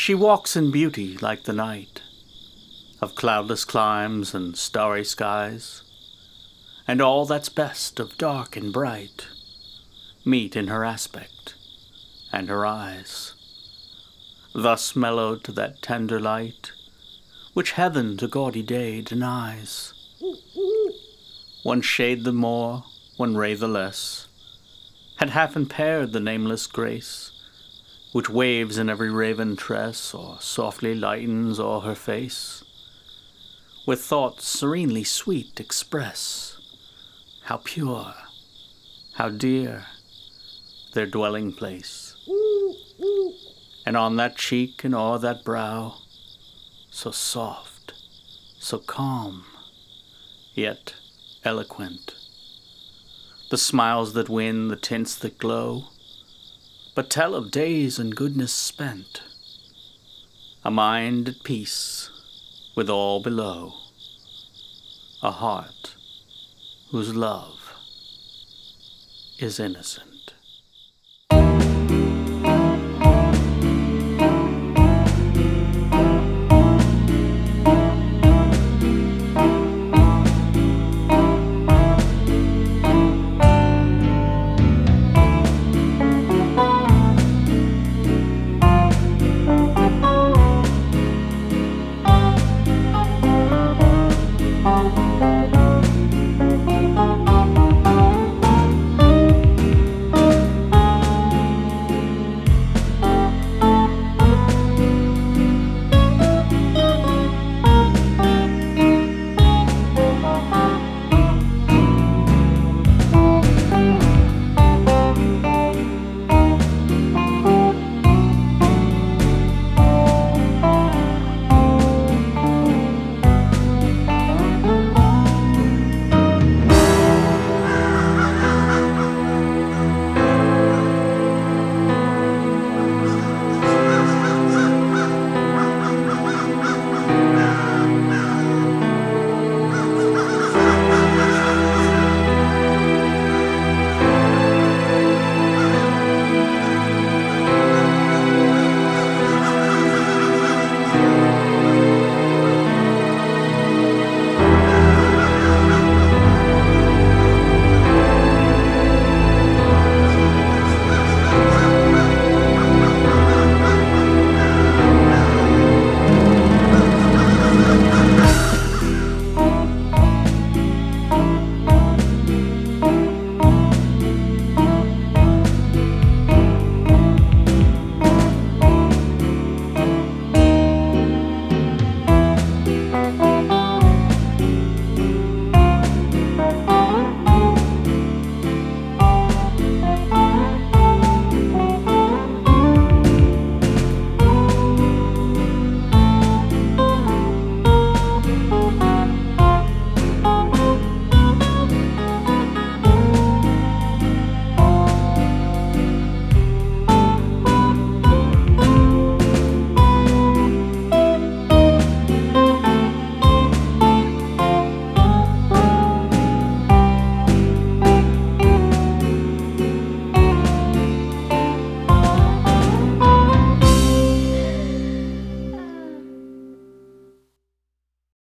She walks in beauty like the night of cloudless climes and starry skies, and all that's best of dark and bright meet in her aspect and her eyes, thus mellowed to that tender light which heaven to gaudy day denies. One shade the more, one ray the less, had half impaired the nameless grace which waves in every raven tress, or softly lightens o'er her face. With thoughts serenely sweet express how pure, how dear their dwelling place. And on that cheek and o'er that brow, so soft, so calm, yet eloquent, the smiles that win, the tints that glow, but tell of days and goodness spent, a mind at peace with all below, a heart whose love is innocent.